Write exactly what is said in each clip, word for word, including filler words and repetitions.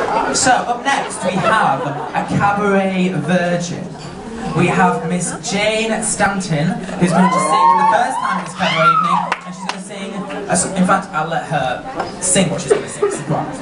So, up next we have a cabaret virgin. We have Miss Jane Stanton, who's going to sing for the first time this cabaret evening, and she's going to sing, uh, in fact, I'll let her sing what she's going to sing. Surprise.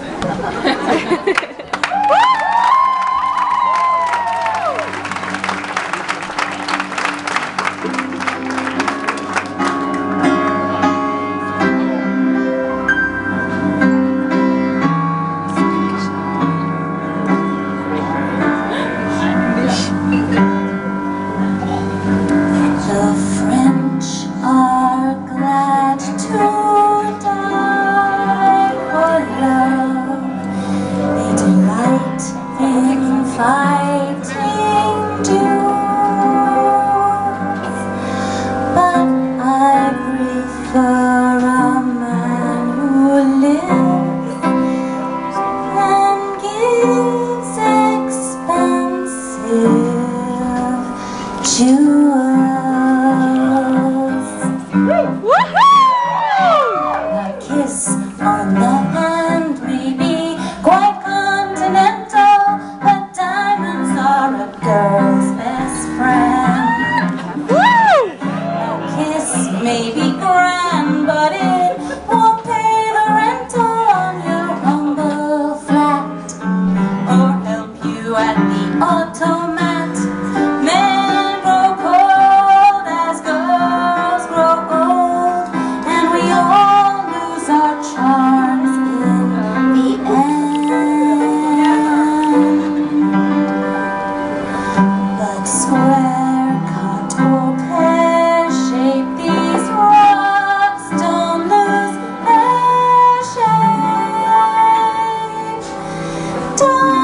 Maybe grand, but it won't pay the rental on your humble flat, or help you at the automat. Men grow cold as girls grow old, and we all lose our charms in the end. But square cut or pear-shaped, these rocks don't lose their shape. Don't